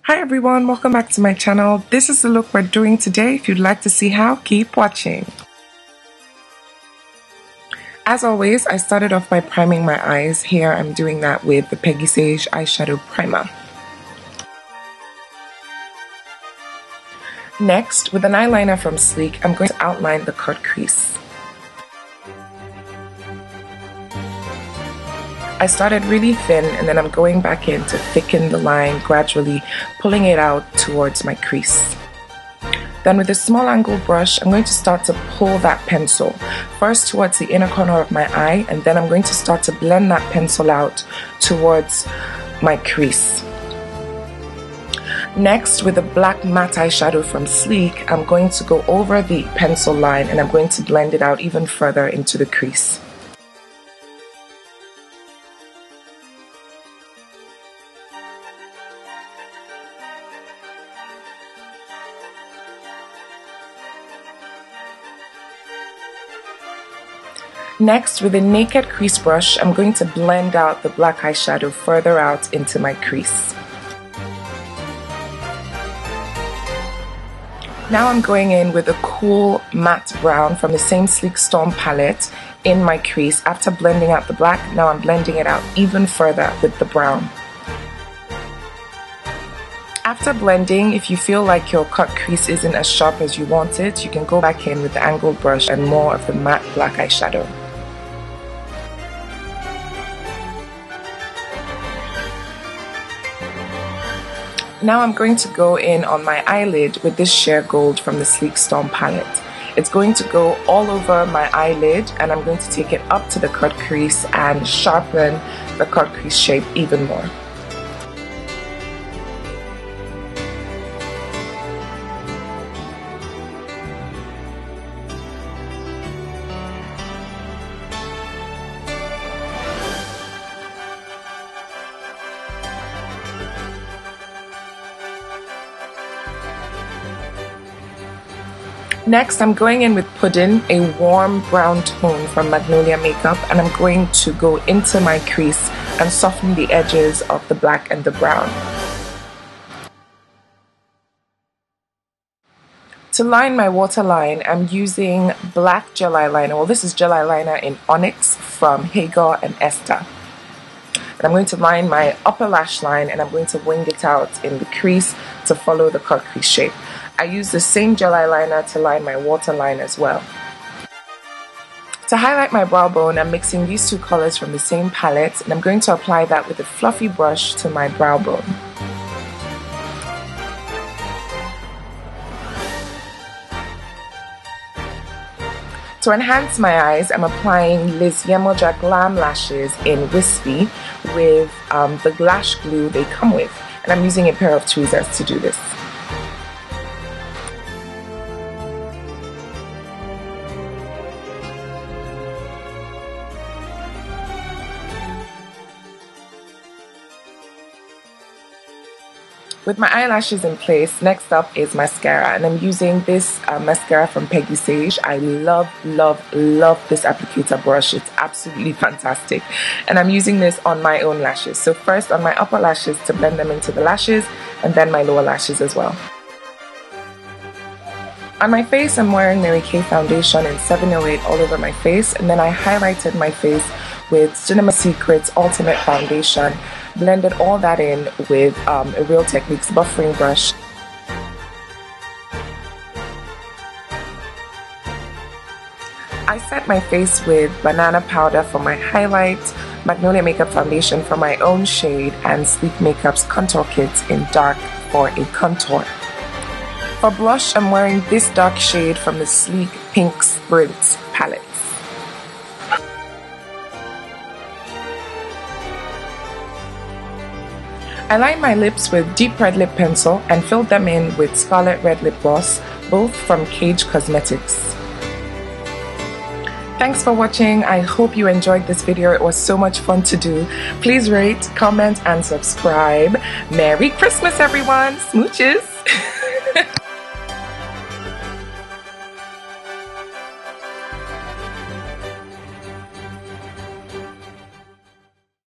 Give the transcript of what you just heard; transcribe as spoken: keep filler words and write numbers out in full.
Hi everyone, welcome back to my channel. This is the look we're doing today. If you'd like to see how, keep watching. As always, I started off by priming my eyes. Here I'm doing that with the Peggy Sage eyeshadow primer. Next, with an eyeliner from Sleek, I'm going to outline the cut crease. I started really thin and then I'm going back in to thicken the line, gradually pulling it out towards my crease. Then with a small angle brush, I'm going to start to pull that pencil, first towards the inner corner of my eye, and then I'm going to start to blend that pencil out towards my crease. Next, with a black matte eyeshadow from Sleek, I'm going to go over the pencil line and I'm going to blend it out even further into the crease. Next, with a naked crease brush, I'm going to blend out the black eyeshadow further out into my crease. Now I'm going in with a cool matte brown from the same Sleek Storm palette in my crease. After blending out the black, now I'm blending it out even further with the brown. After blending, if you feel like your cut crease isn't as sharp as you want it, you can go back in with the angled brush and more of the matte black eyeshadow. Now I'm going to go in on my eyelid with this sheer gold from the Sleek Storm palette. It's going to go all over my eyelid and I'm going to take it up to the cut crease and sharpen the cut crease shape even more. Next, I'm going in with Puddin', a warm brown tone from Magnolia Makeup, and I'm going to go into my crease and soften the edges of the black and the brown. To line my waterline, I'm using black gel eyeliner. Well, this is gel eyeliner in Onyx from Hagar and Esther. And I'm going to line my upper lash line and I'm going to wing it out in the crease to follow the cut crease shape. I use the same gel eyeliner to line my waterline as well. To highlight my brow bone, I'm mixing these two colors from the same palette and I'm going to apply that with a fluffy brush to my brow bone. To enhance my eyes, I'm applying Liz Yemoja Glam Lashes in Wispy with um, the lash glue they come with. And I'm using a pair of tweezers to do this. With my eyelashes in place, next up is mascara, and I'm using this uh, mascara from Peggy Sage. I love, love, love this applicator brush. It's absolutely fantastic. And I'm using this on my own lashes. So first on my upper lashes to blend them into the lashes, and then my lower lashes as well. On my face, I'm wearing Mary Kay foundation in seven oh eight all over my face, and then I highlighted my face with Cinema Secrets Ultimate Foundation. Blended all that in with um, a Real Techniques buffering brush. I set my face with banana powder for my highlight, Magnolia Makeup foundation for my own shade, and Sleek Makeup's contour kit in dark for a contour. For blush, I'm wearing this dark shade from the Sleek Pink Sprint palette. I lined my lips with deep red lip pencil and filled them in with Scarlet Red Lip Gloss, both from Cage Cosmetics. Thanks for watching. I hope you enjoyed this video. It was so much fun to do. Please rate, comment, and subscribe. Merry Christmas, everyone. Smooches.